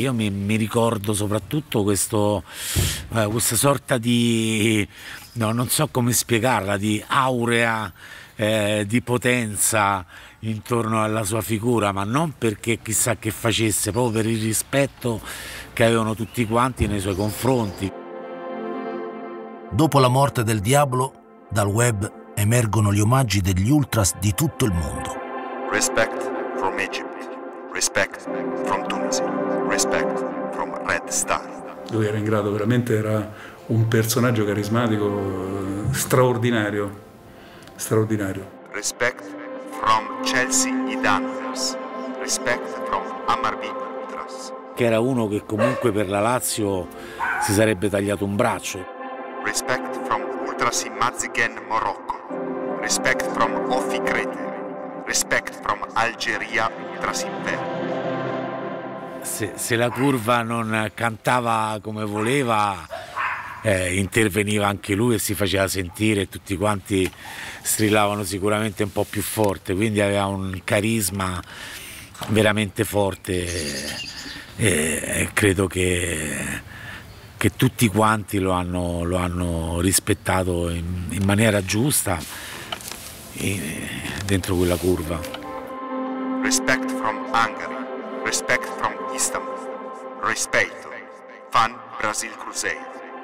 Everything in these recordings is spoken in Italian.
io mi ricordo soprattutto questa sorta di, no, non so come spiegarla, di aurea di potenza intorno alla sua figura, ma non perché chissà che facesse, proprio per il rispetto che avevano tutti quanti nei suoi confronti. Dopo la morte del Diablo, dal web emergono gli omaggi degli ultras di tutto il mondo. Respect from Egypt. Respect from Tunisia, respect from Red Star. Lui era in grado, veramente era un personaggio carismatico straordinario. Respect from Chelsea Idanvers, respect from Hammarby Ultras. Che era uno che comunque per la Lazio si sarebbe tagliato un braccio. Respect from Ultras in Mazigen, Morocco. Respect from Offi Crete. Respect from Algeria, Ultras in Verno. Se la curva non cantava come voleva, interveniva anche lui e si faceva sentire, e tutti quanti strillavano sicuramente un po' più forte, quindi aveva un carisma veramente forte e credo che tutti quanti lo hanno rispettato in maniera giusta dentro quella curva. Respect from Hungary, respect from Istanbul, respeito, fan Brazil Cruzeiro.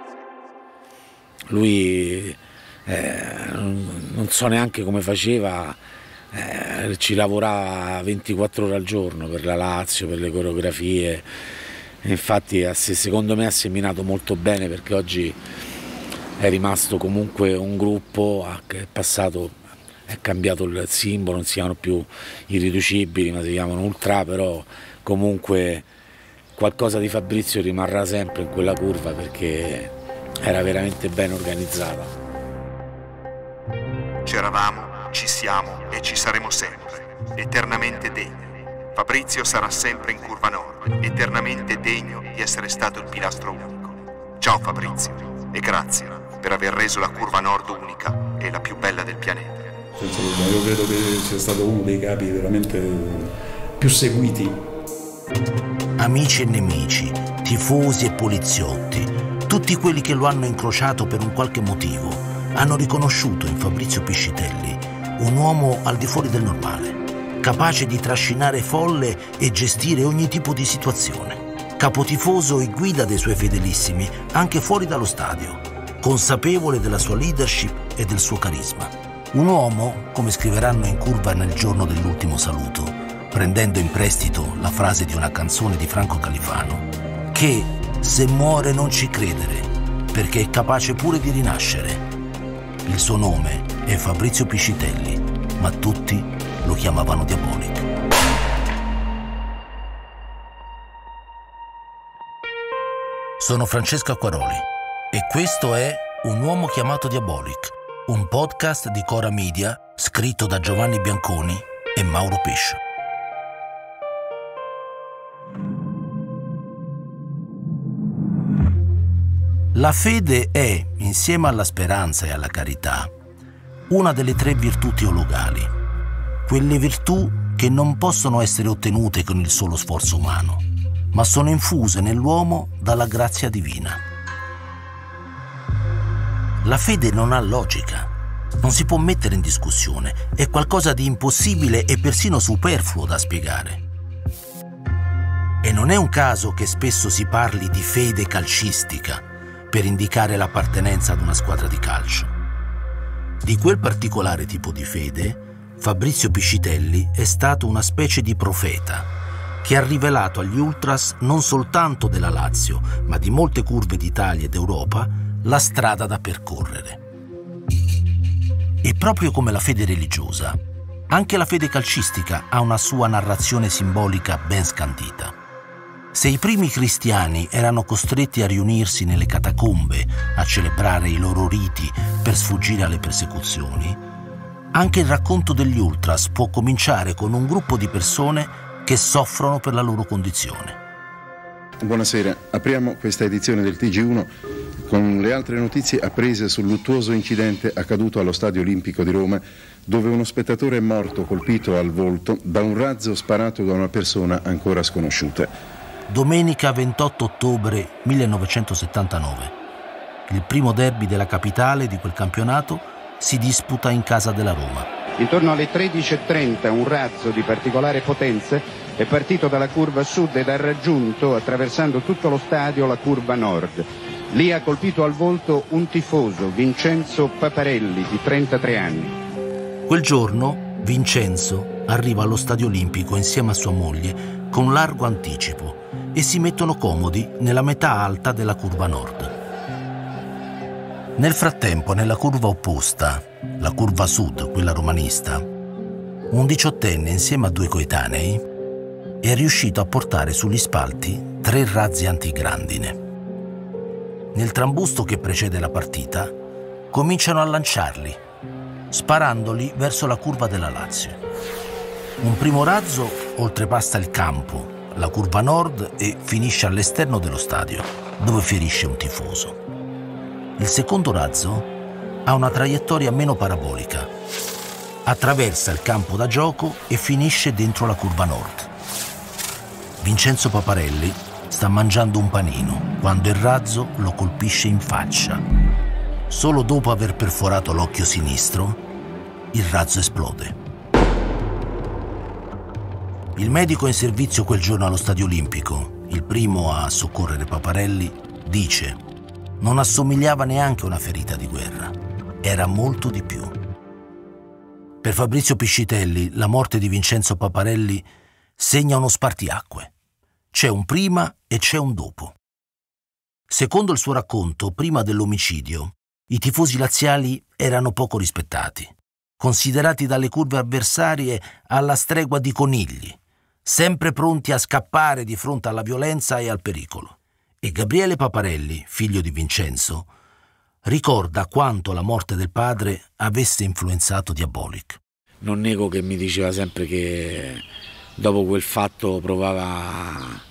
Lui non so neanche come faceva, ci lavorava 24 ore al giorno per la Lazio, per le coreografie. E infatti secondo me ha seminato molto bene, perché oggi è rimasto comunque un gruppo che è passato, è cambiato il simbolo, non si chiamano più Irriducibili ma si chiamano Ultra, però comunque qualcosa di Fabrizio rimarrà sempre in quella curva, perché era veramente ben organizzata. C'eravamo, ci siamo e ci saremo sempre, eternamente degni. Fabrizio sarà sempre in curva nord, eternamente degno di essere stato il pilastro unico. Ciao Fabrizio e grazie per aver reso la curva nord unica e la più bella del pianeta. Io credo che sia stato uno dei capi veramente più seguiti. Amici e nemici, tifosi e poliziotti, tutti quelli che lo hanno incrociato per un qualche motivo hanno riconosciuto in Fabrizio Piscitelli un uomo al di fuori del normale, capace di trascinare folle e gestire ogni tipo di situazione, capotifoso e guida dei suoi fedelissimi anche fuori dallo stadio, consapevole della sua leadership e del suo carisma. Un uomo, come scriveranno in curva nel giorno dell'ultimo saluto, prendendo in prestito la frase di una canzone di Franco Califano, che se muore non ci credere, perché è capace pure di rinascere. Il suo nome è Fabrizio Piscitelli, ma tutti lo chiamavano Diabolic. Sono Francesco Acquaroli e questo è Un uomo chiamato Diabolic, un podcast di Cora Media scritto da Giovanni Bianconi e Mauro Pescio. La fede è, insieme alla speranza e alla carità, una delle 3 virtù teologali, quelle virtù che non possono essere ottenute con il solo sforzo umano, ma sono infuse nell'uomo dalla grazia divina. La fede non ha logica, non si può mettere in discussione, è qualcosa di impossibile e persino superfluo da spiegare. E non è un caso che spesso si parli di fede calcistica per indicare l'appartenenza ad una squadra di calcio. Di quel particolare tipo di fede, Fabrizio Piscitelli è stato una specie di profeta che ha rivelato agli ultras non soltanto della Lazio, ma di molte curve d'Italia ed Europa, la strada da percorrere. E proprio come la fede religiosa, anche la fede calcistica ha una sua narrazione simbolica ben scandita. Se i primi cristiani erano costretti a riunirsi nelle catacombe a celebrare i loro riti per sfuggire alle persecuzioni, anche il racconto degli ultras può cominciare con un gruppo di persone che soffrono per la loro condizione. Buonasera, apriamo questa edizione del TG1 con le altre notizie apprese sul luttuoso incidente accaduto allo Stadio Olimpico di Roma, dove uno spettatore è morto colpito al volto da un razzo sparato da una persona ancora sconosciuta. Domenica 28 ottobre 1979. Il primo derby della capitale di quel campionato si disputa in casa della Roma. Intorno alle 13:30 un razzo di particolare potenza è partito dalla curva sud ed ha raggiunto, attraversando tutto lo stadio, la curva nord. Lì ha colpito al volto un tifoso, Vincenzo Paparelli, di 33 anni. Quel giorno Vincenzo arriva allo Stadio Olimpico insieme a sua moglie con largo anticipo e si mettono comodi nella metà alta della curva nord. Nel frattempo, nella curva opposta, la curva sud, quella romanista, un 18enne insieme a 2 coetanei è riuscito a portare sugli spalti 3 razzi antigrandine. Nel trambusto che precede la partita, cominciano a lanciarli, sparandoli verso la curva della Lazio. Un primo razzo oltrepassa il campo, la curva nord, e finisce all'esterno dello stadio, dove ferisce un tifoso. Il secondo razzo ha una traiettoria meno parabolica. Attraversa il campo da gioco e finisce dentro la curva nord. Vincenzo Paparelli sta mangiando un panino quando il razzo lo colpisce in faccia. Solo dopo aver perforato l'occhio sinistro, il razzo esplode. Il medico in servizio quel giorno allo Stadio Olimpico, il primo a soccorrere Paparelli, dice: non assomigliava neanche a una ferita di guerra, era molto di più. Per Fabrizio Piscitelli, la morte di Vincenzo Paparelli segna uno spartiacque. C'è un prima e c'è un dopo. Secondo il suo racconto, prima dell'omicidio, i tifosi laziali erano poco rispettati, considerati dalle curve avversarie alla stregua di conigli, sempre pronti a scappare di fronte alla violenza e al pericolo. E Gabriele Paparelli, figlio di Vincenzo, ricorda quanto la morte del padre avesse influenzato Diabolik. Non nego che mi diceva sempre che dopo quel fatto provava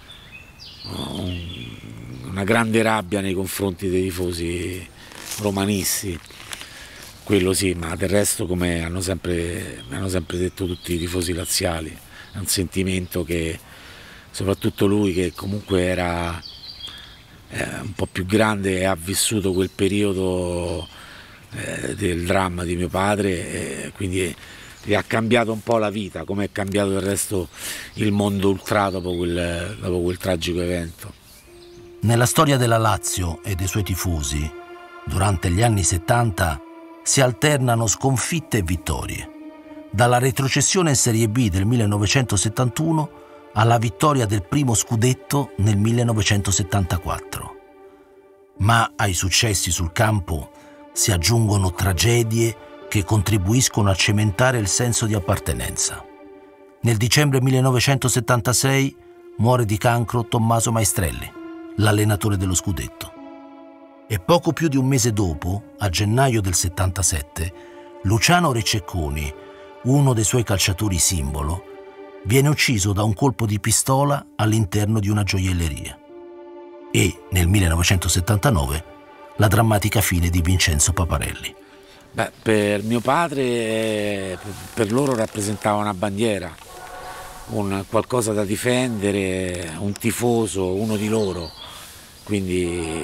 una grande rabbia nei confronti dei tifosi romanisti. Quello sì, ma del resto, come hanno sempre detto tutti i tifosi laziali, è un sentimento che soprattutto lui, che comunque era un po' più grande e ha vissuto quel periodo del dramma di mio padre, quindi gli ha cambiato un po' la vita, come è cambiato del resto il mondo ultra dopo quel tragico evento. Nella storia della Lazio e dei suoi tifosi, durante gli anni 70, si alternano sconfitte e vittorie. Dalla retrocessione in Serie B del 1971 alla vittoria del primo scudetto nel 1974. Ma ai successi sul campo si aggiungono tragedie che contribuiscono a cementare il senso di appartenenza. Nel dicembre 1976 muore di cancro Tommaso Maestrelli, l'allenatore dello scudetto. E poco più di un mese dopo, a gennaio del 77, Luciano Rececconi, uno dei suoi calciatori simbolo, viene ucciso da un colpo di pistola all'interno di una gioielleria. E nel 1979 la drammatica fine di Vincenzo Paparelli. Beh, per mio padre, per loro rappresentava una bandiera, un qualcosa da difendere, un tifoso, uno di loro. Quindi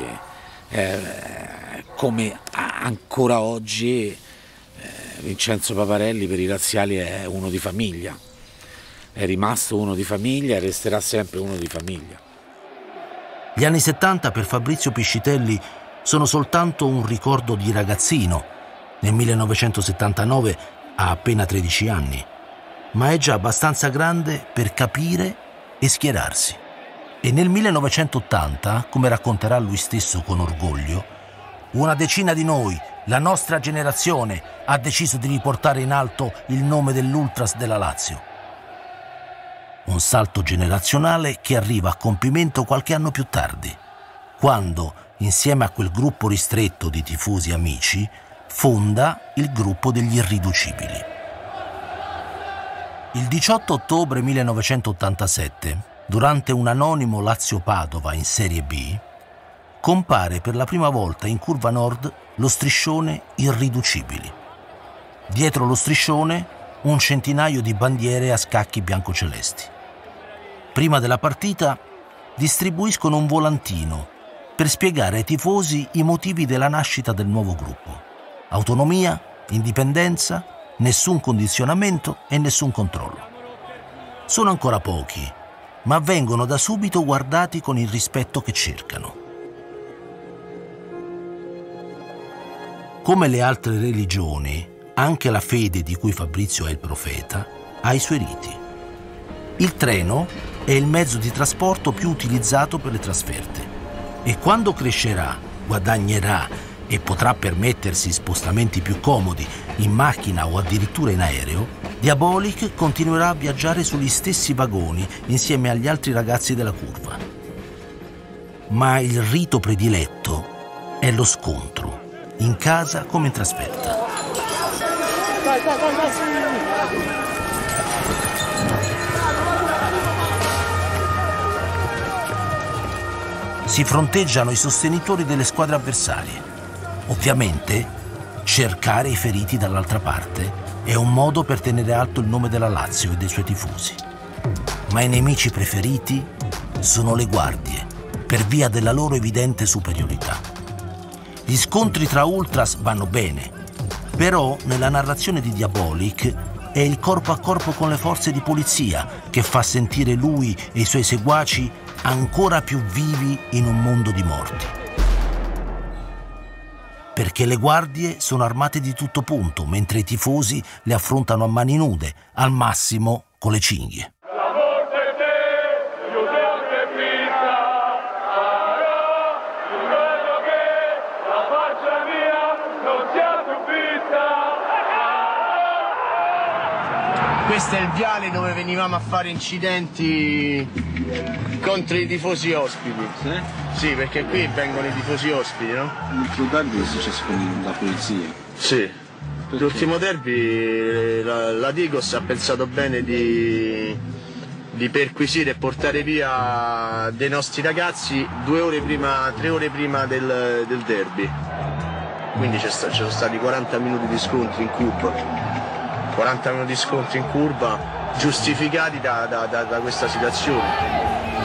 come ancora oggi Vincenzo Paparelli per i laziali è uno di famiglia. È rimasto uno di famiglia e resterà sempre uno di famiglia. Gli anni 70 per Fabrizio Piscitelli sono soltanto un ricordo di ragazzino. Nel 1979 ha appena 13 anni, ma è già abbastanza grande per capire e schierarsi. E nel 1980, come racconterà lui stesso con orgoglio, una decina di noi, la nostra generazione, ha deciso di riportare in alto il nome dell'Ultras della Lazio. Un salto generazionale che arriva a compimento qualche anno più tardi, quando, insieme a quel gruppo ristretto di tifosi amici, fonda il gruppo degli Irriducibili. Il 18 ottobre 1987, durante un anonimo Lazio-Padova in Serie B, compare per la prima volta in curva nord lo striscione Irriducibili. Dietro lo striscione un centinaio di bandiere a scacchi biancocelesti. Prima della partita distribuiscono un volantino per spiegare ai tifosi i motivi della nascita del nuovo gruppo. Autonomia, indipendenza, nessun condizionamento e nessun controllo. Sono ancora pochi, ma vengono da subito guardati con il rispetto che cercano. Come le altre religioni, anche la fede di cui Fabrizio è il profeta ha i suoi riti. Il treno è il mezzo di trasporto più utilizzato per le trasferte e quando crescerà, guadagnerà e potrà permettersi spostamenti più comodi in macchina o addirittura in aereo, Diabolik continuerà a viaggiare sugli stessi vagoni insieme agli altri ragazzi della curva. Ma il rito prediletto è lo scontro, in casa come in trasferta. Si fronteggiano i sostenitori delle squadre avversarie. Ovviamente, cercare i feriti dall'altra parte è un modo per tenere alto il nome della Lazio e dei suoi tifosi. Ma i nemici preferiti sono le guardie, per via della loro evidente superiorità. Gli scontri tra ultras vanno bene, però nella narrazione di Diabolik è il corpo a corpo con le forze di polizia che fa sentire lui e i suoi seguaci ancora più vivi in un mondo di morti. Perché le guardie sono armate di tutto punto, mentre i tifosi le affrontano a mani nude, al massimo con le cinghie. Questo è il viale dove venivamo a fare incidenti contro i tifosi ospiti. Sì, perché qui vengono i tifosi ospiti, no? L'ultimo derby è successo con la polizia. Sì. L'ultimo derby la Digos ha pensato bene di perquisire e portare via dei nostri ragazzi 3 ore prima del derby. Quindi ci sono stati 40 minuti di scontri in curva. 40 minuti di scontri in curva giustificati da questa situazione.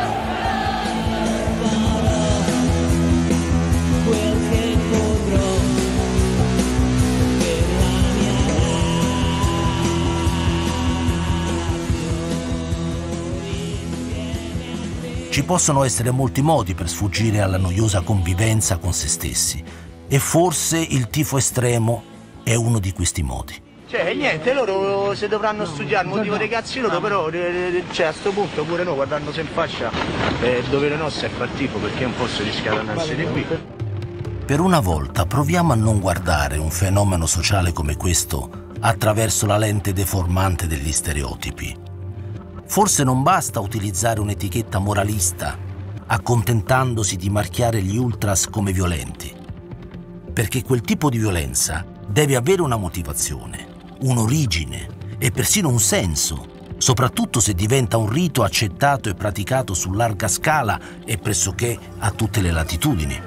Ci possono essere molti modi per sfuggire alla noiosa convivenza con se stessi e forse il tifo estremo è uno di questi modi. Cioè niente, loro se dovranno studiare il motivo dei cazzi loro, però cioè, a sto punto pure noi guardandosi in faccia il dovere nostro è far tifo, perché non posso rischiare di andarsene qui. Per una volta proviamo a non guardare un fenomeno sociale come questo attraverso la lente deformante degli stereotipi. Forse non basta utilizzare un'etichetta moralista accontentandosi di marchiare gli ultras come violenti, perché quel tipo di violenza deve avere una motivazione, un'origine e persino un senso, soprattutto se diventa un rito accettato e praticato su larga scala e pressoché a tutte le latitudini.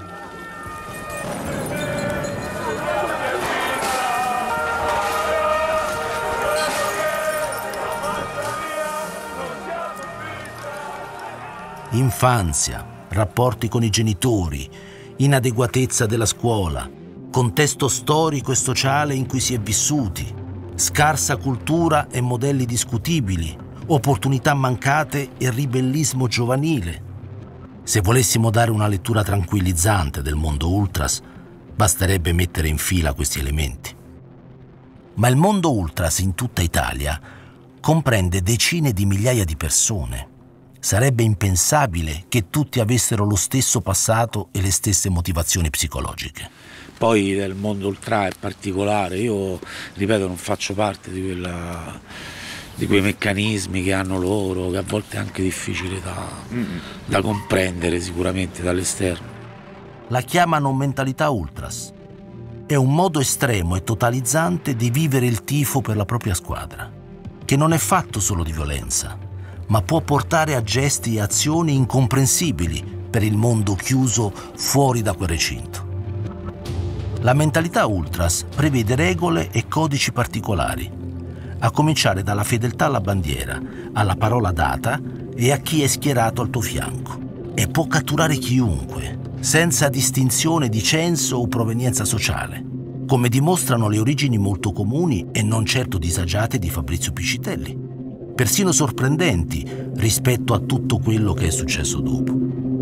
Infanzia, rapporti con i genitori, inadeguatezza della scuola, contesto storico e sociale in cui si è vissuti, scarsa cultura e modelli discutibili, opportunità mancate e ribellismo giovanile. Se volessimo dare una lettura tranquillizzante del mondo ultras, basterebbe mettere in fila questi elementi. Ma il mondo ultras in tutta Italia comprende decine di migliaia di persone. Sarebbe impensabile che tutti avessero lo stesso passato e le stesse motivazioni psicologiche. Poi il mondo ultra è particolare, io ripeto non faccio parte di quei meccanismi che hanno loro, che a volte è anche difficile da comprendere sicuramente dall'esterno. La chiamano mentalità ultras. È un modo estremo e totalizzante di vivere il tifo per la propria squadra, che non è fatto solo di violenza, ma può portare a gesti e azioni incomprensibili per il mondo chiuso fuori da quel recinto. La mentalità ultras prevede regole e codici particolari, a cominciare dalla fedeltà alla bandiera, alla parola data e a chi è schierato al tuo fianco. e può catturare chiunque, senza distinzione di censo o provenienza sociale, come dimostrano le origini molto comuni e non certo disagiate di Fabrizio Piscitelli, persino sorprendenti rispetto a tutto quello che è successo dopo.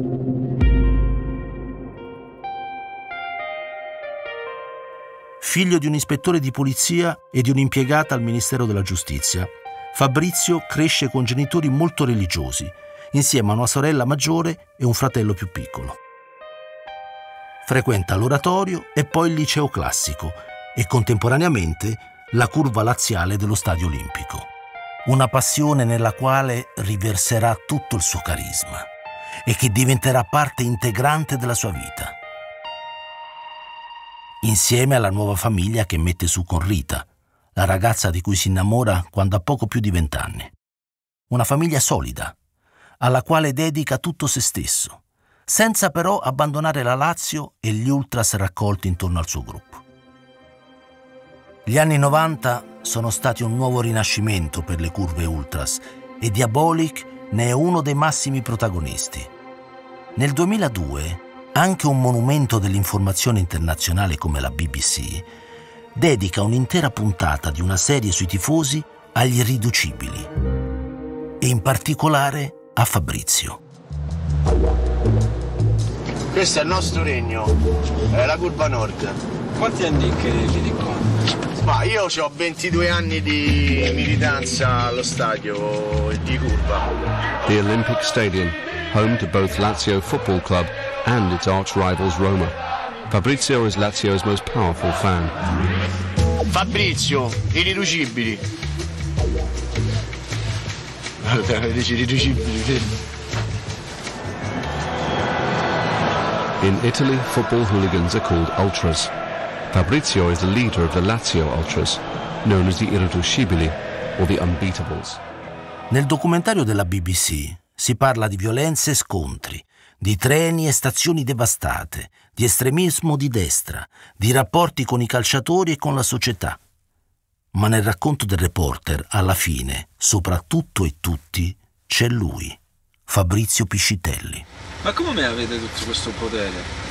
Figlio di un ispettore di polizia e di un'impiegata al Ministero della Giustizia, Fabrizio cresce con genitori molto religiosi, insieme a una sorella maggiore e un fratello più piccolo. Frequenta l'oratorio e poi il liceo classico e contemporaneamente la curva laziale dello Stadio Olimpico. Una passione nella quale riverserà tutto il suo carisma e che diventerà parte integrante della sua vita. Insieme alla nuova famiglia che mette su con Rita, la ragazza di cui si innamora quando ha poco più di 20 anni. Una famiglia solida, alla quale dedica tutto se stesso, senza però abbandonare la Lazio e gli ultras raccolti intorno al suo gruppo. Gli anni 90 sono stati un nuovo rinascimento per le curve ultras e Diabolik ne è uno dei massimi protagonisti. Nel 2002 anche un monumento dell'informazione internazionale come la BBC dedica un'intera puntata di una serie sui tifosi agli irriducibili e in particolare a Fabrizio. Questo è il nostro regno, è la curva nord. Quanti anni che vieni qua? Ma io ho 22 anni di militanza allo stadio di curva. The Olympic Stadium, home to both Lazio Football Club and its arch rivals Roma. Fabrizio is Lazio's most powerful fan. Fabrizio, irriducibili. Dici irriducibili. In Italy, football hooligans are called ultras. Fabrizio is the leader of the Lazio Ultras, known as the Irriducibili or the Unbeatables. Nel documentario della BBC si parla di violenze e scontri, di treni e stazioni devastate, di estremismo di destra, di rapporti con i calciatori e con la società. Ma nel racconto del reporter, alla fine, sopra tutto e tutti, c'è lui, Fabrizio Piscitelli. Ma come avete tutto questo potere?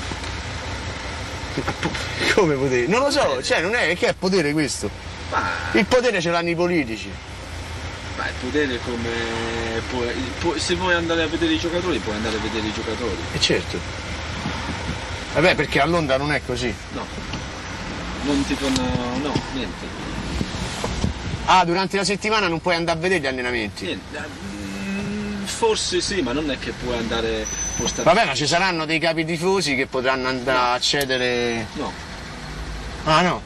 Come potere? Non lo so, cioè non è che è potere questo. Il potere ce l'hanno i politici. Ma il potere come... se vuoi andare a vedere i giocatori, puoi andare a vedere i giocatori. E certo. Vabbè, perché a Londra non è così. No. Non ti fanno... no, niente. Ah, durante la settimana non puoi andare a vedere gli allenamenti? Niente. Forse sì, ma non è che puoi andare... Vabbè, ma ci saranno dei capi tifosi che potranno andare a accedere... No. Ah, no?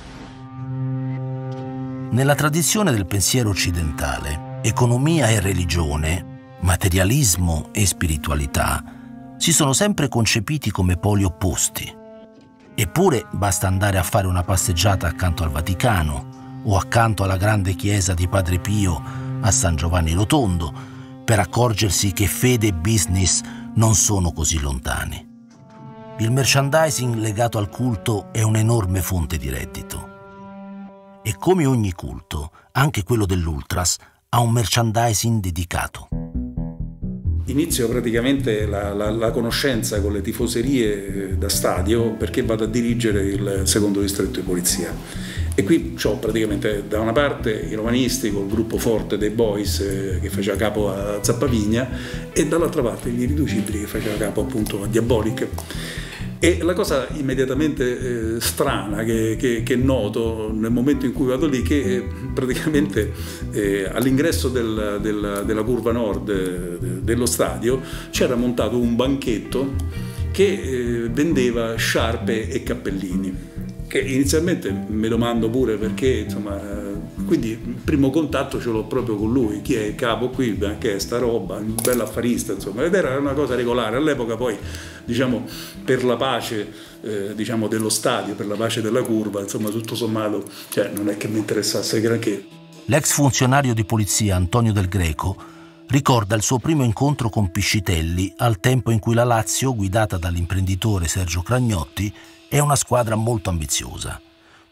Nella tradizione del pensiero occidentale, economia e religione, materialismo e spiritualità si sono sempre concepiti come poli opposti. Eppure basta andare a fare una passeggiata accanto al Vaticano o accanto alla grande chiesa di Padre Pio a San Giovanni Rotondo per accorgersi che fede e business non sono così lontani. Il merchandising legato al culto è un'enorme fonte di reddito. E come ogni culto, anche quello dell'Ultras ha un merchandising dedicato. Inizio praticamente la conoscenza con le tifoserie da stadio perché vado a dirigere il secondo distretto di polizia. E qui ho praticamente da una parte i romanisti col gruppo forte dei Boys che faceva capo a Zappavigna e dall'altra parte gli Irriducibili che faceva capo appunto a Diabolik. E la cosa immediatamente strana che noto nel momento in cui vado lì che praticamente all'ingresso della curva nord dello stadio c'era montato un banchetto che vendeva sciarpe e cappellini. Che inizialmente mi domando pure perché, insomma, quindi il primo contatto ce l'ho proprio con lui, chi è il capo qui, che è sta roba, un bel affarista, insomma, ed era una cosa regolare. All'epoca poi, diciamo, per la pace, diciamo, dello stadio, per la pace della curva, insomma, tutto sommato, cioè, non è che mi interessasse granché. L'ex funzionario di polizia Antonio Del Greco ricorda il suo primo incontro con Piscitelli al tempo in cui la Lazio, guidata dall'imprenditore Sergio Cragnotti, è una squadra molto ambiziosa.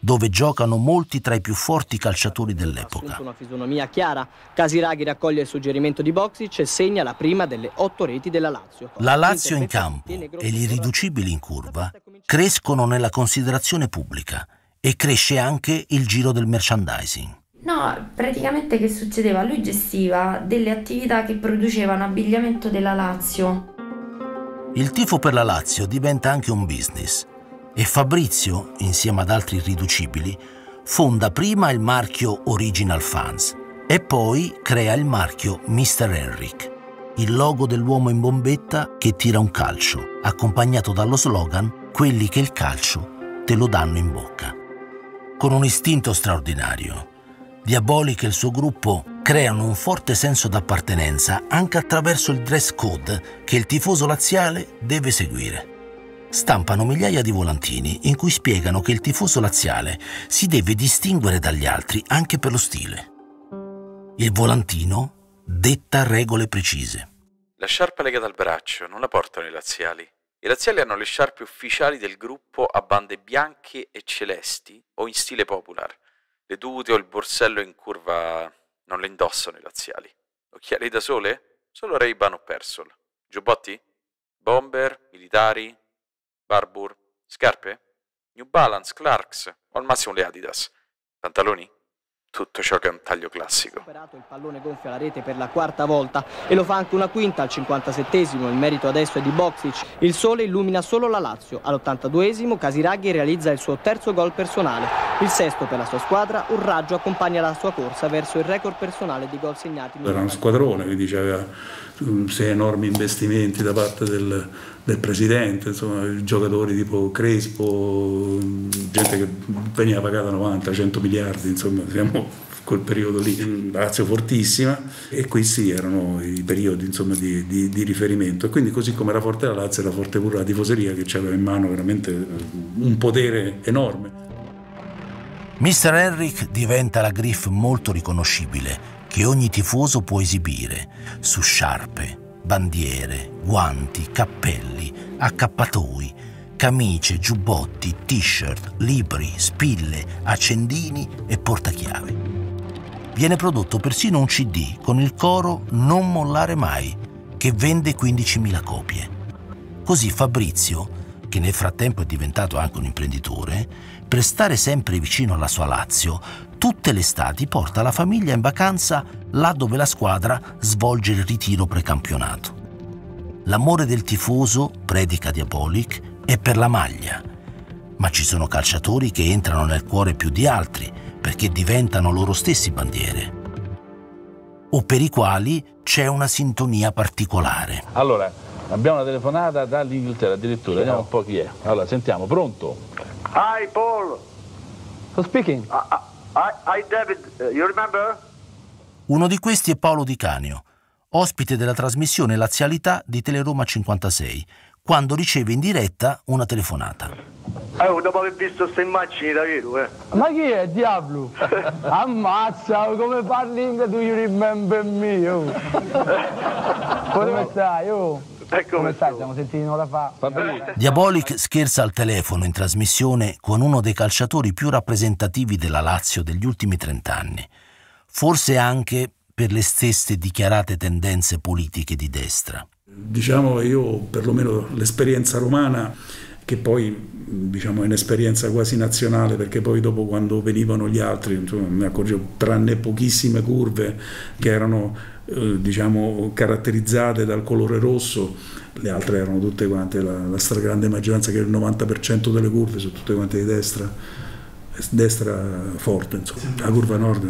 dove giocano molti tra i più forti calciatori dell'epoca. Una fisionomia chiara. Casiraghi raccoglie il suggerimento di Boksic e segna la prima delle 8 reti della Lazio. La Lazio in campo e gli irriducibili in curva crescono nella considerazione pubblica e cresce anche il giro del merchandising. No, praticamente che succedeva? Lui gestiva delle attività che producevano abbigliamento della Lazio. Il tifo per la Lazio diventa anche un business e Fabrizio, insieme ad altri irriducibili, fonda prima il marchio Original Fans e poi crea il marchio Mr. Henrik, il logo dell'uomo in bombetta che tira un calcio, accompagnato dallo slogan «Quelli che il calcio te lo danno in bocca». Con un istinto straordinario, Diabolic e il suo gruppo creano un forte senso d'appartenenza anche attraverso il dress code che il tifoso laziale deve seguire. Stampano migliaia di volantini in cui spiegano che il tifoso laziale si deve distinguere dagli altri anche per lo stile. Il volantino detta regole precise. La sciarpa legata al braccio non la portano i laziali. I laziali hanno le sciarpe ufficiali del gruppo a bande bianche e celesti o in stile popular. Le tute o il borsello in curva non le indossano i laziali. Occhiali da sole? Solo Ray-Ban o Persol. Giubbotti? Bomber? Militari? Barbour? Scarpe? New Balance, Clarks o al massimo le Adidas. Pantaloni? Tutto ciò che è un taglio classico. Il pallone gonfia la rete per la 4ª volta e lo fa anche una quinta al 57esimo. Il merito adesso è di Boksic. Il sole illumina solo la Lazio. All'82esimo Casiraghi realizza il suo 3° gol personale. Il 6° per la sua squadra. Un raggio accompagna la sua corsa verso il record personale di gol segnati. Era uno squadrone, quindi aveva 6 enormi investimenti da parte del presidente, insomma, giocatori tipo Crespo, gente che veniva pagata 90-100 miliardi, insomma, siamo quel periodo lì, Lazio fortissima, e questi erano i periodi, insomma, di riferimento. E quindi, così come era forte la Lazio, era forte pure la tifoseria, che aveva in mano veramente un potere enorme. Mr. Henrik diventa la griffe molto riconoscibile che ogni tifoso può esibire su sciarpe, bandiere, guanti, cappelli, accappatoi, camicie, giubbotti, t-shirt, libri, spille, accendini e portachiavi. Viene prodotto persino un CD con il coro «Non mollare mai», che vende 15.000 copie. Così Fabrizio, che nel frattempo è diventato anche un imprenditore, per stare sempre vicino alla sua Lazio, tutte le estati porta la famiglia in vacanza là dove la squadra svolge il ritiro precampionato. L'amore del tifoso, predica Diabolic, è per la maglia, ma ci sono calciatori che entrano nel cuore più di altri perché diventano loro stessi bandiere, o per i quali c'è una sintonia particolare. Allora, abbiamo una telefonata dall'Inghilterra addirittura, vediamo un po' chi è. Allora, sentiamo, pronto? Hi, Paul. Who's speaking? Hi, David. You remember? Uno di questi è Paolo Di Canio, ospite della trasmissione Lazialità di Teleroma 56, quando riceve in diretta una telefonata. Dopo aver visto queste immagini davvero, Ma chi è, diavolo? Ammazza, come parli in Do you remember me? Oh. Come stai? Oh. Come stai? Siamo sentiti un'ora fa. Diabolic scherza al telefono in trasmissione con uno dei calciatori più rappresentativi della Lazio degli ultimi 30 anni, forse anche per le stesse dichiarate tendenze politiche di destra. Diciamo, io perlomeno l'esperienza romana, che poi diciamo è un'esperienza quasi nazionale, perché poi dopo, quando venivano gli altri, insomma, mi accorgevo, tranne pochissime curve che erano diciamo caratterizzate dal colore rosso, le altre erano tutte quante, la stragrande maggioranza, che è il 90% delle curve sono tutte quante di destra forte, insomma. La curva nord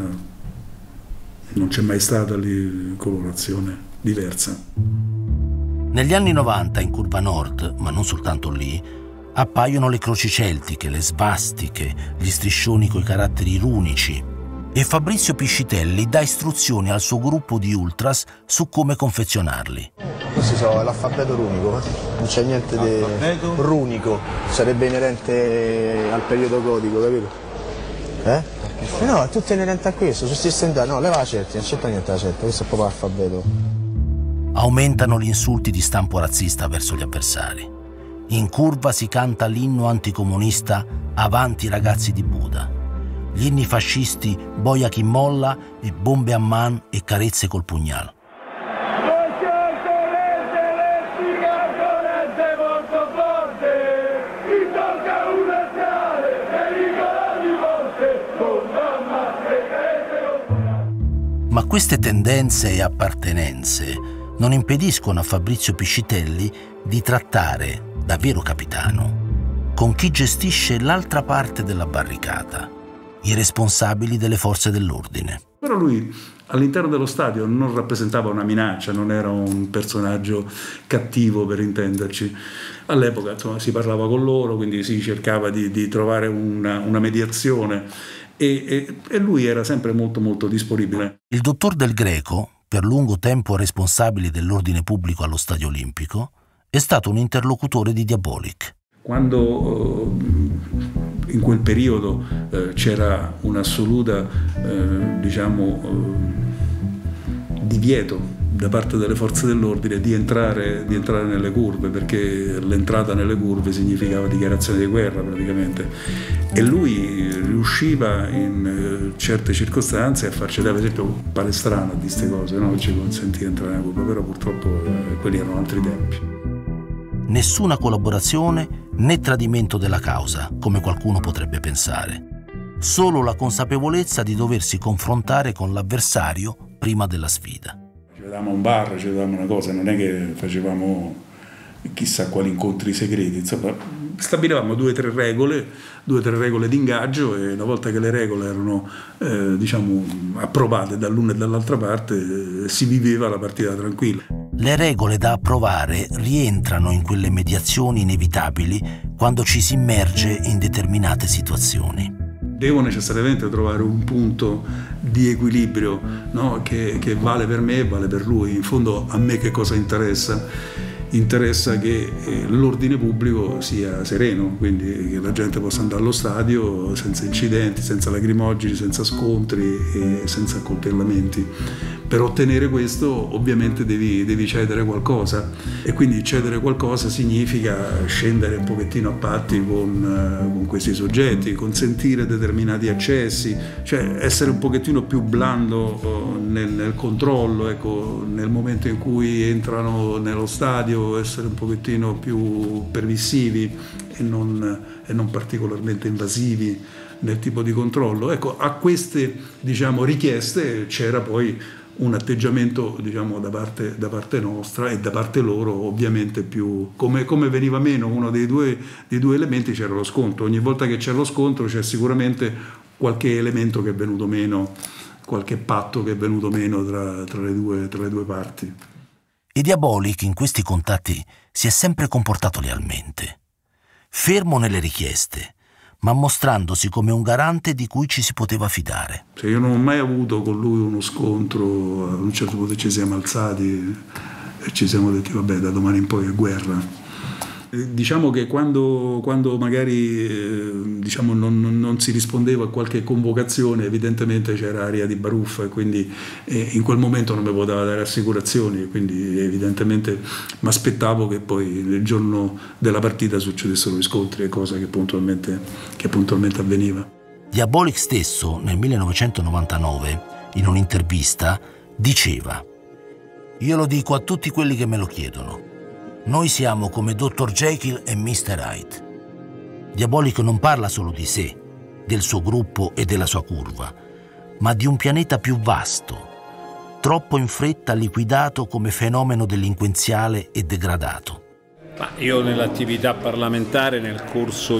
non c'è mai stata lì colorazione diversa. Negli anni 90 in curva nord, ma non soltanto lì, appaiono le croci celtiche, le svastiche, gli striscioni coi caratteri runici, e Fabrizio Piscitelli dà istruzioni al suo gruppo di ultras su come confezionarli. Questi sono l'alfabeto runico, non c'è niente di runico, sarebbe inerente al periodo gotico, capito? No, è tutto inerente a questo, su sti standard, no, leva la certi, non c'entra niente la certa, questo è proprio l'alfabeto. Aumentano gli insulti di stampo razzista verso gli avversari. In curva si canta l'inno anticomunista Avanti ragazzi di Buda. Gli inni fascisti Boia chi molla e bombe a man e carezze col pugnal. Ma queste tendenze e appartenenze non impediscono a Fabrizio Piscitelli di trattare, da vero capitano, con chi gestisce l'altra parte della barricata, i responsabili delle forze dell'ordine. Però lui all'interno dello stadio non rappresentava una minaccia, non era un personaggio cattivo, per intenderci. All'epoca insomma, si parlava con loro, quindi si cercava di trovare una mediazione. E lui era sempre molto molto disponibile. Il dottor Del Greco, per lungo tempo responsabile dell'ordine pubblico allo Stadio Olimpico, è stato un interlocutore di Diabolik. Quando in quel periodo c'era un'assoluta divieto da parte delle forze dell'ordine di entrare nelle curve, perché l'entrata nelle curve significava dichiarazione di guerra praticamente, e lui riusciva in certe circostanze a farci dare, per esempio Palestrano, di queste cose, no? Ci consentiva di entrare nella curva, però purtroppo quelli erano altri tempi. Nessuna collaborazione né tradimento della causa, come qualcuno potrebbe pensare. Solo la consapevolezza di doversi confrontare con l'avversario prima della sfida. Ci vedevamo a un bar, ci vedevamo una cosa, non è che facevamo chissà quali incontri segreti, insomma, stabilivamo due o tre regole di ingaggio, e una volta che le regole erano approvate dall'una e dall'altra parte, si viveva la partita tranquilla. Le regole da approvare rientrano in quelle mediazioni inevitabili quando ci si immerge in determinate situazioni. Devo necessariamente trovare un punto di equilibrio, no? che vale per me e vale per lui. In fondo a me che cosa interessa? Interessa che l'ordine pubblico sia sereno, quindi che la gente possa andare allo stadio senza incidenti, senza lacrimogeni, senza scontri e senza accoltellamenti. Per ottenere questo ovviamente devi cedere qualcosa, e quindi cedere qualcosa significa scendere un pochettino a patti con questi soggetti, consentire determinati accessi, cioè essere un pochettino più blando nel controllo, ecco, nel momento in cui entrano nello stadio, essere un pochettino più permissivi e non particolarmente invasivi nel tipo di controllo. Ecco, a queste richieste c'era poi un atteggiamento da parte nostra e da parte loro ovviamente più come veniva meno uno dei due elementi, c'era lo scontro. Ogni volta che c'è lo scontro c'è sicuramente qualche elemento che è venuto meno, qualche patto che è venuto meno tra le due parti. E Diabolik in questi contatti si è sempre comportato lealmente, fermo nelle richieste, ma mostrandosi come un garante di cui ci si poteva fidare. Io non ho mai avuto con lui uno scontro, a un certo punto ci siamo alzati e ci siamo detti vabbè, da domani in poi è guerra. Diciamo che quando magari non si rispondeva a qualche convocazione, evidentemente c'era aria di baruffa, e quindi in quel momento non mi poteva dare assicurazioni, quindi evidentemente mi aspettavo che poi nel giorno della partita succedessero gli scontri, cosa che puntualmente avveniva. Diabolik stesso nel 1999 in un'intervista diceva: "Io lo dico a tutti quelli che me lo chiedono. Noi siamo come Dr. Jekyll e Mr. Hyde." Diabolik non parla solo di sé, del suo gruppo e della sua curva, ma di un pianeta più vasto, troppo in fretta liquidato come fenomeno delinquenziale e degradato. Ma io nell'attività parlamentare nel corso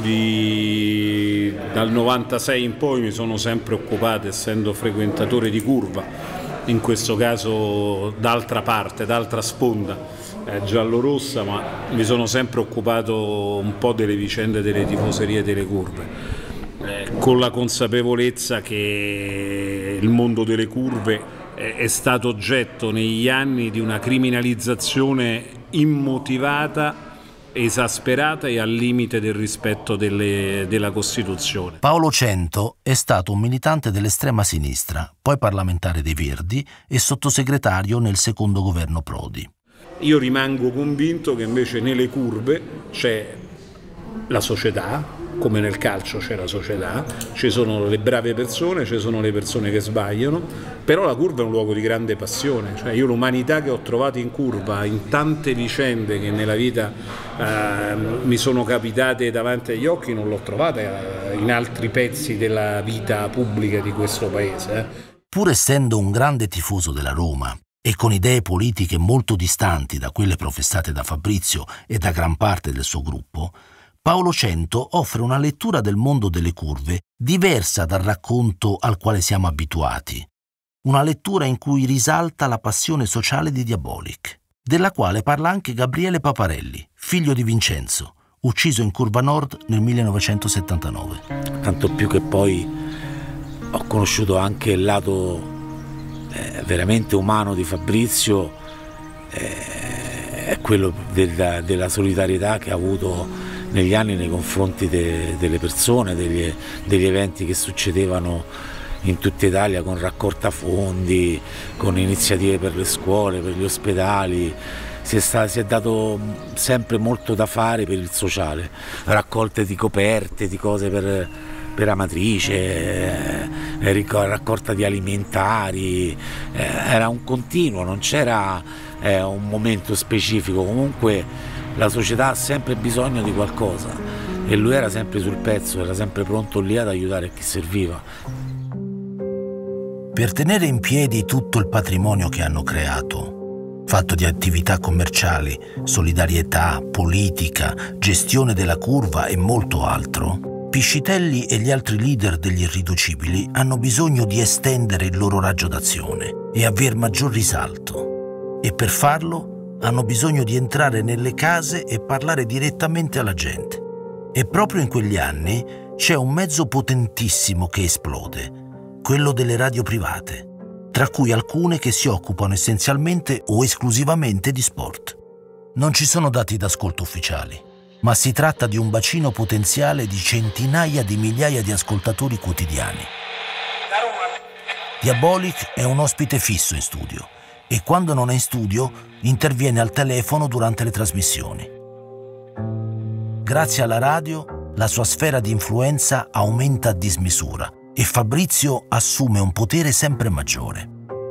dal 96 in poi mi sono sempre occupato, essendo frequentatore di curva, in questo caso d'altra parte, d'altra sponda, giallorossa, ma mi sono sempre occupato un po' delle vicende delle tifoserie delle curve, con la consapevolezza che il mondo delle curve è stato oggetto negli anni di una criminalizzazione immotivata, esasperata e al limite del rispetto della Costituzione. Paolo Cento è stato un militante dell'estrema sinistra, poi parlamentare dei Verdi e sottosegretario nel secondo governo Prodi. Io rimango convinto che invece nelle curve c'è la società, come nel calcio c'è la società, ci sono le brave persone, ci sono le persone che sbagliano, però la curva è un luogo di grande passione. Cioè io l'umanità che ho trovato in curva, in tante vicende che nella vita mi sono capitate davanti agli occhi, non l'ho trovata in altri pezzi della vita pubblica di questo paese. Pur essendo un grande tifoso della Roma e con idee politiche molto distanti da quelle professate da Fabrizio e da gran parte del suo gruppo, Paolo Cento offre una lettura del mondo delle curve diversa dal racconto al quale siamo abituati. Una lettura in cui risalta la passione sociale di Diabolik, della quale parla anche Gabriele Paparelli, figlio di Vincenzo, ucciso in Curva Nord nel 1979. Tanto più che poi ho conosciuto anche il lato veramente umano di Fabrizio, è quello della solidarietà che ha avuto negli anni nei confronti delle persone, degli eventi che succedevano in tutta Italia, con raccolta fondi, con iniziative per le scuole, per gli ospedali. Si è dato sempre molto da fare per il sociale, raccolte di coperte, di cose per Amatrice, raccolta di alimentari, era un continuo, non c'era un momento specifico. Comunque la società ha sempre bisogno di qualcosa e lui era sempre sul pezzo, era sempre pronto lì ad aiutare chi serviva. Per tenere in piedi tutto il patrimonio che hanno creato, fatto di attività commerciali, solidarietà, politica, gestione della curva e molto altro, Piscitelli e gli altri leader degli Irriducibili hanno bisogno di estendere il loro raggio d'azione e aver maggior risalto. E per farlo hanno bisogno di entrare nelle case e parlare direttamente alla gente. E proprio in quegli anni c'è un mezzo potentissimo che esplode, quello delle radio private, tra cui alcune che si occupano essenzialmente o esclusivamente di sport. Non ci sono dati d'ascolto ufficiali, ma si tratta di un bacino potenziale di centinaia di migliaia di ascoltatori quotidiani. Diabolik è un ospite fisso in studio e quando non è in studio interviene al telefono durante le trasmissioni. Grazie alla radio, la sua sfera di influenza aumenta a dismisura e Fabrizio assume un potere sempre maggiore.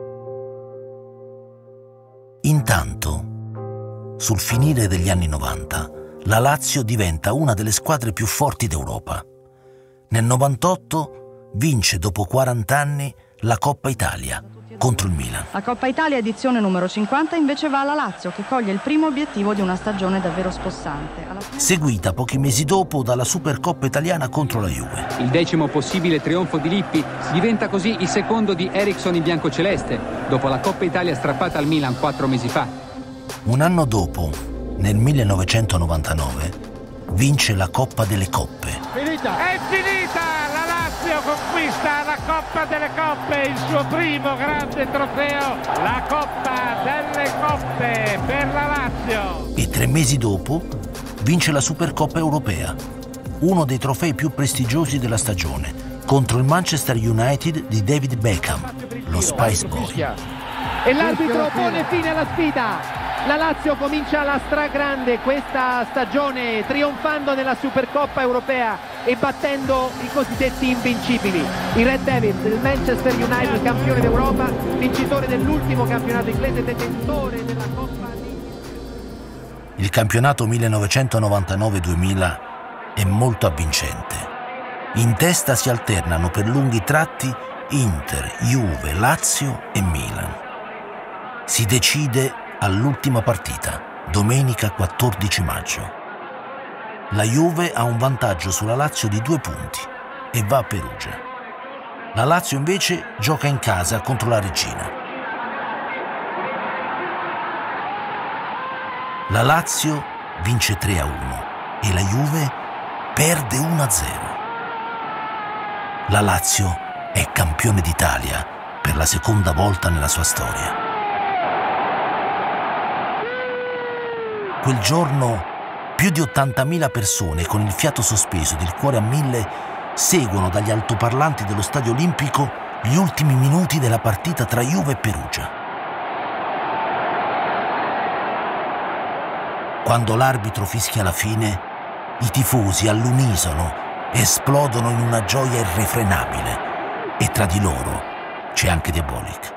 Intanto, sul finire degli anni 90, la Lazio diventa una delle squadre più forti d'Europa. Nel 98 vince dopo 40 anni la Coppa Italia contro il Milan. La Coppa Italia edizione numero 50 invece va alla Lazio, che coglie il primo obiettivo di una stagione davvero spossante. Seguita pochi mesi dopo dalla Supercoppa italiana contro la Juve. Il 10° possibile trionfo di Lippi diventa così il secondo di Eriksson in biancoceleste, dopo la Coppa Italia strappata al Milan 4 mesi fa. Un anno dopo, nel 1999, vince la Coppa delle Coppe. È finita! La Lazio conquista la Coppa delle Coppe, il suo primo grande trofeo, la Coppa delle Coppe per la Lazio. E 3 mesi dopo vince la Supercoppa europea, uno dei trofei più prestigiosi della stagione, contro il Manchester United di David Beckham, lo Spice Boy. E l'arbitro pone fine alla sfida. La Lazio comincia la stragrande questa stagione, trionfando nella Supercoppa europea e battendo i cosiddetti invincibili, i Red Devils, il Manchester United, campione d'Europa, vincitore dell'ultimo campionato inglese, detentore della Coppa. Il campionato 1999-2000 è molto avvincente. In testa si alternano per lunghi tratti Inter, Juve, Lazio e Milan. Si decide all'ultima partita, domenica 14 maggio. La Juve ha un vantaggio sulla Lazio di 2 punti e va a Perugia. La Lazio invece gioca in casa contro la Regina. La Lazio vince 3-1 e la Juve perde 1-0. La Lazio è campione d'Italia per la seconda volta nella sua storia. Quel giorno più di 80.000 persone con il fiato sospeso ed il cuore a 1000 seguono dagli altoparlanti dello Stadio Olimpico gli ultimi minuti della partita tra Juve e Perugia. Quando l'arbitro fischia la fine, i tifosi all'unisono esplodono in una gioia irrefrenabile e tra di loro c'è anche Diabolik.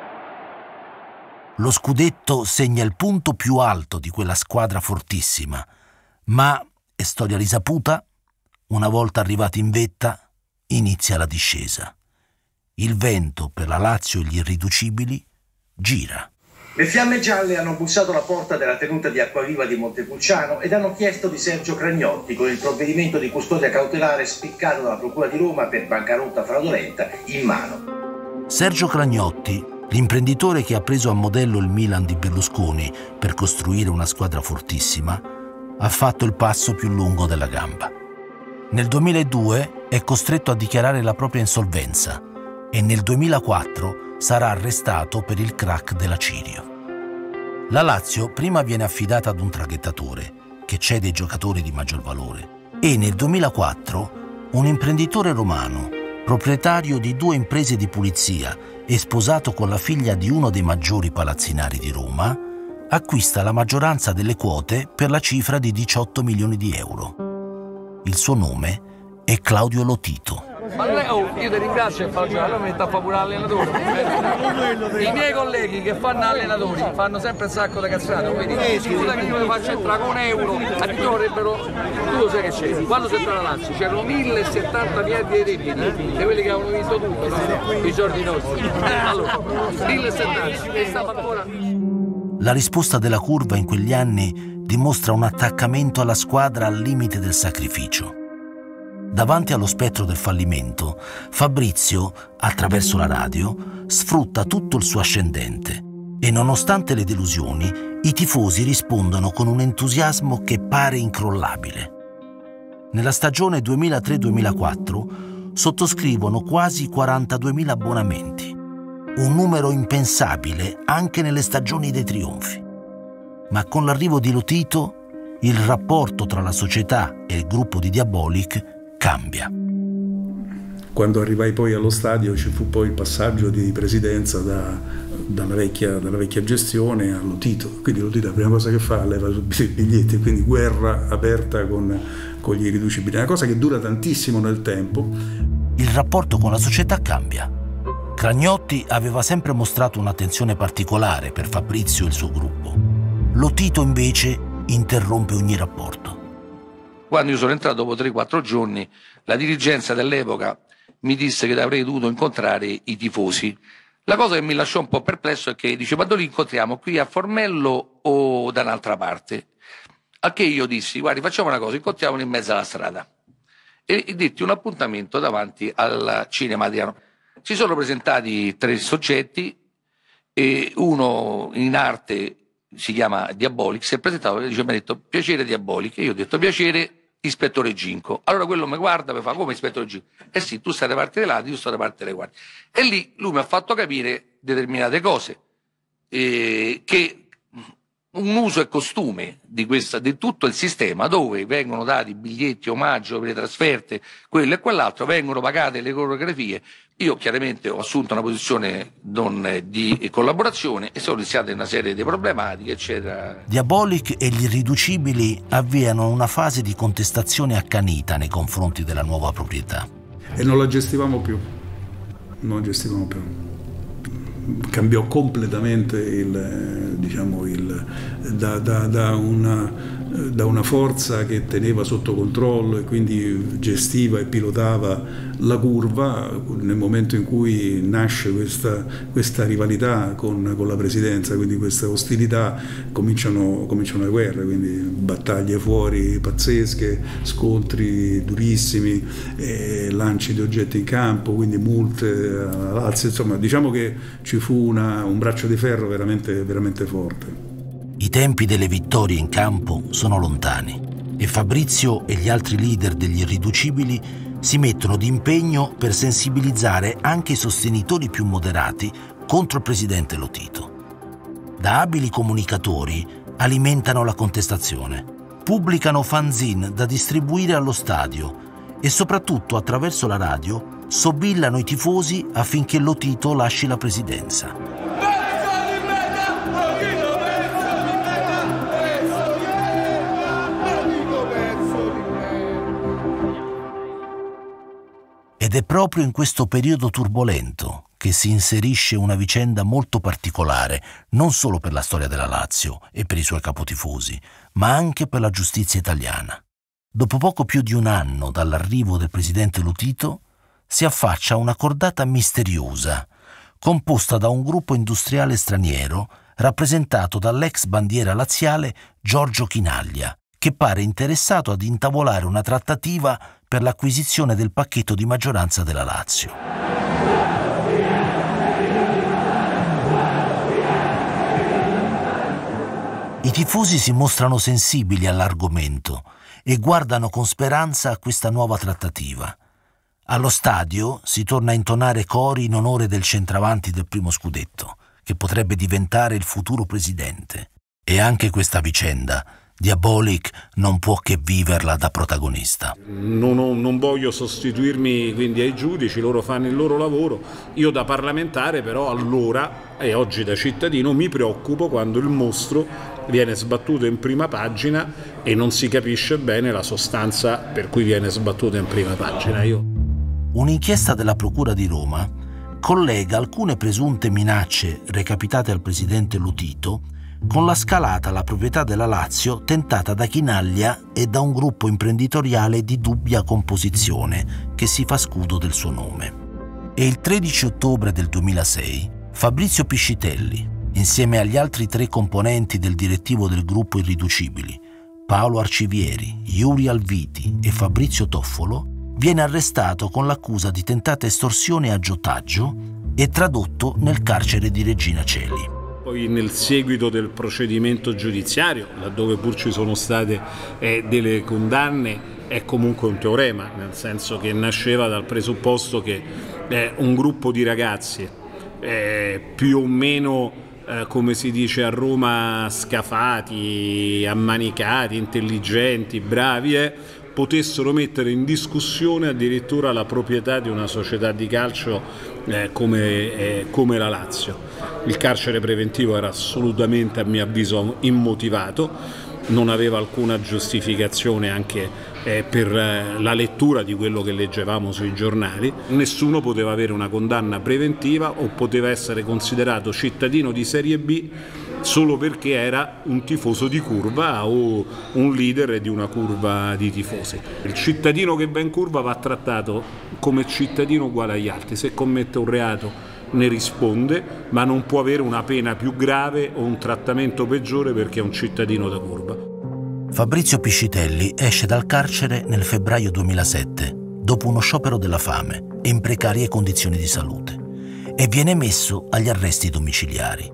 Lo scudetto segna il punto più alto di quella squadra fortissima, ma, è storia risaputa, una volta arrivati in vetta, inizia la discesa. Il vento per la Lazio e gli irriducibili gira. Le Fiamme Gialle hanno bussato alla porta della tenuta di Acquaviva di Montepulciano ed hanno chiesto di Sergio Cragnotti con il provvedimento di custodia cautelare spiccato dalla Procura di Roma per bancarotta fraudolenta in mano. Sergio Cragnotti, l'imprenditore che ha preso a modello il Milan di Berlusconi per costruire una squadra fortissima, ha fatto il passo più lungo della gamba. Nel 2002 è costretto a dichiarare la propria insolvenza e nel 2004 sarà arrestato per il crack della Cirio. La Lazio prima viene affidata ad un traghettatore che cede i giocatori di maggior valore e nel 2004 un imprenditore romano, proprietario di 2 imprese di pulizia e sposato con la figlia di uno dei maggiori palazzinari di Roma, acquista la maggioranza delle quote per la cifra di 18 milioni di euro. Il suo nome è Claudio Lotito. Ma io ti ringrazio e faccio allora mi sta a favore l'allenatore. I miei colleghi che fanno allenatori fanno sempre un sacco di cazzate, quindi scusa che io mi faccio entrare con euro, a te vorrebbero, tu lo sai che c'è, quando si entra la Lazio c'erano 1070 miliardi di debiti, di quelli che avevano visto tutto, no? I giorni nostri. Allora, 1070 e stava ancora. La risposta della curva in quegli anni dimostra un attaccamento alla squadra al limite del sacrificio. Davanti allo spettro del fallimento, Fabrizio, attraverso la radio, sfrutta tutto il suo ascendente e nonostante le delusioni, i tifosi rispondono con un entusiasmo che pare incrollabile. Nella stagione 2003-2004 sottoscrivono quasi 42.000 abbonamenti, un numero impensabile anche nelle stagioni dei trionfi. Ma con l'arrivo di Lotito, il rapporto tra la società e il gruppo di Diabolik cambia. Quando arrivai poi allo stadio ci fu poi il passaggio di presidenza dalla vecchia gestione a Lotito. Quindi Lotito la prima cosa che fa leva subito i biglietti, quindi guerra aperta con gli irriducibili. È una cosa che dura tantissimo nel tempo. Il rapporto con la società cambia. Cragnotti aveva sempre mostrato un'attenzione particolare per Fabrizio e il suo gruppo. Lotito invece interrompe ogni rapporto. Quando io sono entrato dopo 3-4 giorni, la dirigenza dell'epoca mi disse che avrei dovuto incontrare i tifosi. La cosa che mi lasciò un po' perplesso è che dice: ma dove li incontriamo? Qui a Formello o da un'altra parte? A che io dissi: guardi, facciamo una cosa, incontriamoli in mezzo alla strada. E detti un appuntamento davanti al cinema Adriano. Si sono presentati 3 soggetti e uno in arte si chiama Diabolik, si è presentato e mi ha detto: piacere Diabolik, e io ho detto: piacere ispettore Ginco. Allora quello mi guarda e mi fa: come ispettore Ginco? Eh sì, tu stai da parte dei ladri, io sto da parte delle guardie. E lì lui mi ha fatto capire determinate cose, che un uso e costume di tutto il sistema, dove vengono dati biglietti omaggio per le trasferte, quello e quell'altro, vengono pagate le coreografie. Io chiaramente ho assunto una posizione di collaborazione e sono iniziate una serie di problematiche, eccetera. Diabolik e gli irriducibili avviano una fase di contestazione accanita nei confronti della nuova proprietà. E non la gestivamo più. Cambiò completamente da una forza che teneva sotto controllo e quindi gestiva e pilotava la curva. Nel momento in cui nasce questa rivalità con la presidenza, quindi questa ostilità, cominciano le guerre, quindi battaglie fuori pazzesche, scontri durissimi, lanci di oggetti in campo, quindi multe alla Lazio. Insomma, diciamo che ci fu un braccio di ferro veramente, veramente forte. I tempi delle vittorie in campo sono lontani e Fabrizio e gli altri leader degli irriducibili si mettono d'impegno per sensibilizzare anche i sostenitori più moderati contro il presidente Lotito. Da abili comunicatori alimentano la contestazione, pubblicano fanzine da distribuire allo stadio e soprattutto attraverso la radio sobillano i tifosi affinché Lotito lasci la presidenza. Ed è proprio in questo periodo turbolento che si inserisce una vicenda molto particolare, non solo per la storia della Lazio e per i suoi capotifosi, ma anche per la giustizia italiana. Dopo poco più di un anno dall'arrivo del presidente Lotito, si affaccia una cordata misteriosa, composta da un gruppo industriale straniero rappresentato dall'ex bandiera laziale Giorgio Chinaglia, che pare interessato ad intavolare una trattativa per l'acquisizione del pacchetto di maggioranza della Lazio. I tifosi si mostrano sensibili all'argomento e guardano con speranza a questa nuova trattativa. Allo stadio si torna a intonare cori in onore del centravanti del primo scudetto, che potrebbe diventare il futuro presidente. E anche questa vicenda, Diabolik non può che viverla da protagonista. Non voglio sostituirmi quindi ai giudici, loro fanno il loro lavoro. Io da parlamentare però allora, e oggi da cittadino, mi preoccupo quando il mostro viene sbattuto in prima pagina e non si capisce bene la sostanza per cui viene sbattuto in prima pagina. Un'inchiesta della Procura di Roma collega alcune presunte minacce recapitate al presidente Lotito con la scalata alla proprietà della Lazio tentata da Chinaglia e da un gruppo imprenditoriale di dubbia composizione che si fa scudo del suo nome. E il 13 ottobre del 2006 Fabrizio Piscitelli, insieme agli altri 3 componenti del direttivo del gruppo Irriducibili, Paolo Arcivieri, Yuri Alviti e Fabrizio Toffolo, viene arrestato con l'accusa di tentata estorsione e aggiotaggio e tradotto nel carcere di Regina Coeli. Poi nel seguito del procedimento giudiziario, laddove pur ci sono state delle condanne, è comunque un teorema, nel senso che nasceva dal presupposto che un gruppo di ragazzi più o meno, come si dice a Roma, scafati, ammanicati, intelligenti, bravi, potessero mettere in discussione addirittura la proprietà di una società di calcio come la Lazio. Il carcere preventivo era assolutamente, a mio avviso, immotivato, non aveva alcuna giustificazione anche per la lettura di quello che leggevamo sui giornali. Nessuno poteva avere una condanna preventiva o poteva essere considerato cittadino di Serie B solo perché era un tifoso di curva o un leader di una curva di tifosi. Il cittadino che va in curva va trattato come cittadino uguale agli altri. Se commette un reato ne risponde, ma non può avere una pena più grave o un trattamento peggiore perché è un cittadino da curva. Fabrizio Piscitelli esce dal carcere nel febbraio 2007, dopo uno sciopero della fame e in precarie condizioni di salute, e viene messo agli arresti domiciliari.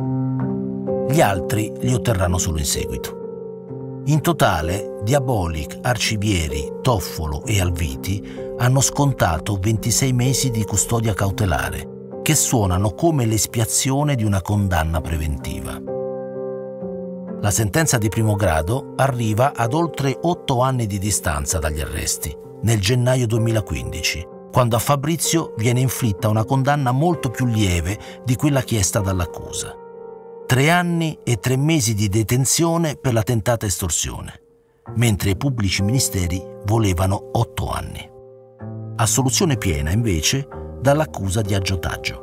Gli altri li otterranno solo in seguito. In totale, Diabolik, Arcivieri, Toffolo e Alviti hanno scontato 26 mesi di custodia cautelare, che suonano come l'espiazione di una condanna preventiva. La sentenza di primo grado arriva ad oltre 8 anni di distanza dagli arresti, nel gennaio 2015, quando a Fabrizio viene inflitta una condanna molto più lieve di quella chiesta dall'accusa. 3 anni e 3 mesi di detenzione per la tentata estorsione, mentre i pubblici ministeri volevano 8 anni. Assoluzione piena, invece, dall'accusa di aggiotaggio.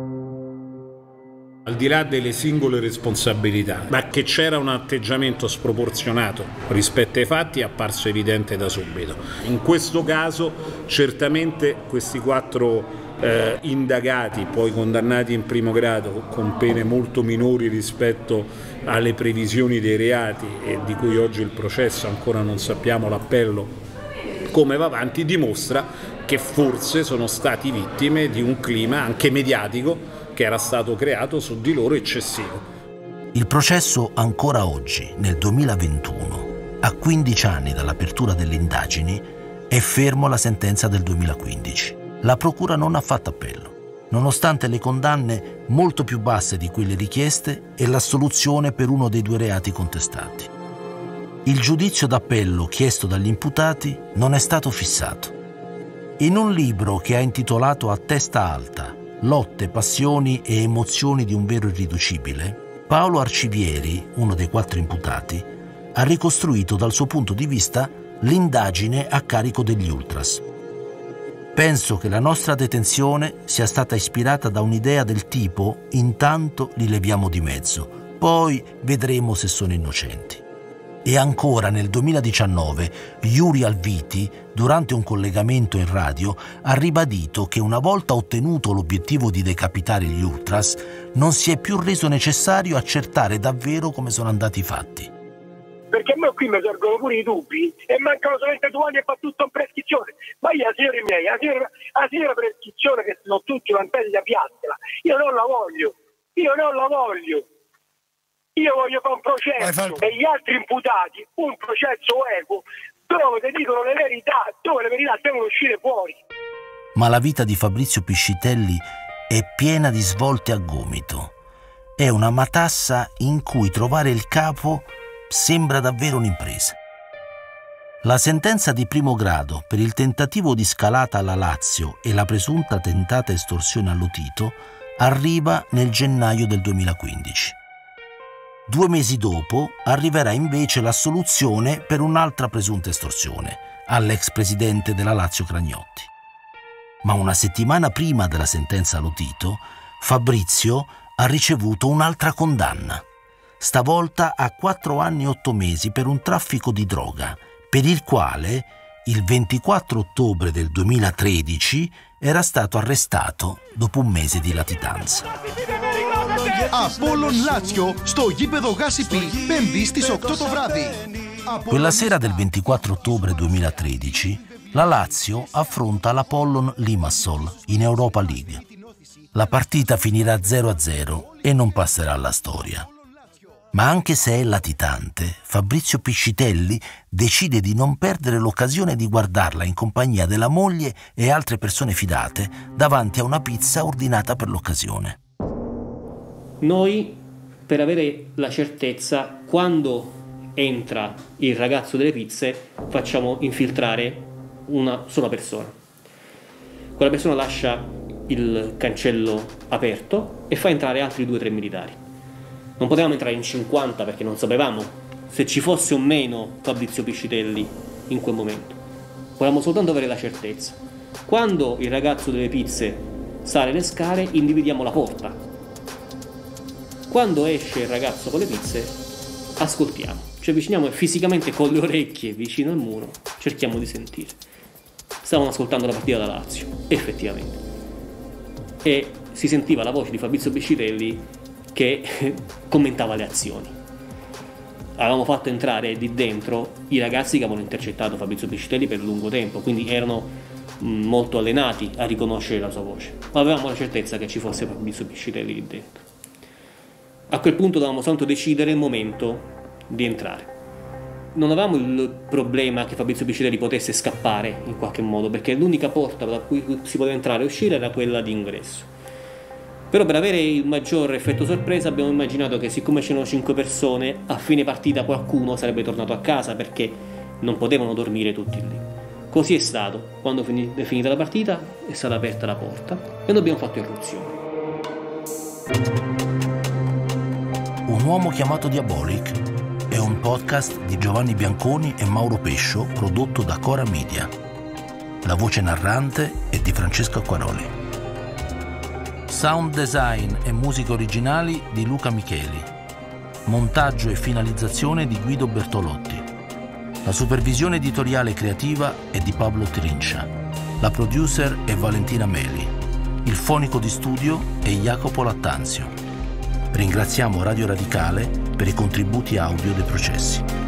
Al di là delle singole responsabilità, ma che c'era un atteggiamento sproporzionato rispetto ai fatti è apparso evidente da subito. In questo caso certamente questi 4 indagati, poi condannati in primo grado con pene molto minori rispetto alle previsioni dei reati e di cui oggi il processo ancora non sappiamo l'appello come va avanti, dimostra che forse sono stati vittime di un clima anche mediatico che era stato creato su di loro eccessivo. Il processo ancora oggi, nel 2021, a 15 anni dall'apertura delle indagini, è fermo alla sentenza del 2015. La Procura non ha fatto appello, nonostante le condanne molto più basse di quelle richieste e l'assoluzione per uno dei 2 reati contestati. Il giudizio d'appello chiesto dagli imputati non è stato fissato. In un libro che ha intitolato A testa alta, Lotte, passioni e emozioni di un vero irriducibile, Paolo Arcivieri, uno dei 4 imputati, ha ricostruito dal suo punto di vista l'indagine a carico degli Ultras. Penso che la nostra detenzione sia stata ispirata da un'idea del tipo: intanto li leviamo di mezzo, poi vedremo se sono innocenti. E ancora nel 2019 Yuri Alviti, durante un collegamento in radio, ha ribadito che una volta ottenuto l'obiettivo di decapitare gli ultras, non si è più reso necessario accertare davvero come sono andati i fatti. Perché a me qui mi sorgono pure i dubbi e mancano solamente 2 anni e fa tutto in prescrizione. Ma io, signori miei, la signora prescrizione che sono tutti vantaggi da piattela, io non la voglio. Io voglio fare un processo e gli altri imputati, un processo equo, dove ti dicono le verità, dove le verità devono uscire fuori. Ma la vita di Fabrizio Piscitelli è piena di svolte a gomito. È una matassa in cui trovare il capo sembra davvero un'impresa. La sentenza di primo grado per il tentativo di scalata alla Lazio e la presunta tentata estorsione allo Tito arriva nel gennaio del 2015. 2 mesi dopo arriverà invece l'assoluzione per un'altra presunta estorsione all'ex presidente della Lazio Cragnotti. Ma una settimana prima della sentenza allo Tito, Fabrizio ha ricevuto un'altra condanna, stavolta a 4 anni e 8 mesi per un traffico di droga, per il quale il 24 ottobre del 2013 era stato arrestato dopo un mese di latitanza. Apollon Lazio στο γήπεδο Γάσιπη, Πέμπτη στις 8 το βράδυ. Quella sera del 24 ottobre 2013 la Lazio affronta l'Apollon Limassol in Europa League. La partita finirà 0-0 e non passerà alla storia. Ma anche se è latitante, Fabrizio Piscitelli decide di non perdere l'occasione di guardarla in compagnia della moglie e altre persone fidate davanti a una pizza ordinata per l'occasione. Noi, per avere la certezza, quando entra il ragazzo delle pizze, facciamo infiltrare una sola persona. Quella persona lascia il cancello aperto e fa entrare altri 2 o 3 militari. Non potevamo entrare in 50 perché non sapevamo se ci fosse o meno Fabrizio Piscitelli in quel momento. Volevamo soltanto avere la certezza. Quando il ragazzo delle pizze sale le scale, individuiamo la porta. Quando esce il ragazzo con le pizze, ascoltiamo. Ci avviciniamo e fisicamente con le orecchie vicino al muro cerchiamo di sentire. Stavamo ascoltando la partita da Lazio, effettivamente. E si sentiva la voce di Fabrizio Piscitelli che commentava le azioni. Avevamo fatto entrare di dentro i ragazzi che avevano intercettato Fabrizio Piscitelli per lungo tempo, quindi erano molto allenati a riconoscere la sua voce, ma avevamo la certezza che ci fosse Fabrizio Piscitelli lì dentro. A quel punto dovevamo soltanto decidere il momento di entrare. Non avevamo il problema che Fabrizio Piscitelli potesse scappare in qualche modo, perché l'unica porta da cui si poteva entrare e uscire era quella di ingresso. Però per avere il maggior effetto sorpresa abbiamo immaginato che, siccome c'erano 5 persone, a fine partita qualcuno sarebbe tornato a casa perché non potevano dormire tutti lì. Così è stato. Quando è finita la partita è stata aperta la porta e noi abbiamo fatto irruzione. Un uomo chiamato Diabolic è un podcast di Giovanni Bianconi e Mauro Pescio, prodotto da Cora Media. La voce narrante è di Francesco Acquaroli. Sound design e musiche originali di Luca Micheli. Montaggio e finalizzazione di Guido Bertolotti. La supervisione editoriale creativa è di Pablo Trincia. La producer è Valentina Meli. Il fonico di studio è Jacopo Lattanzio. Ringraziamo Radio Radicale per i contributi audio dei processi.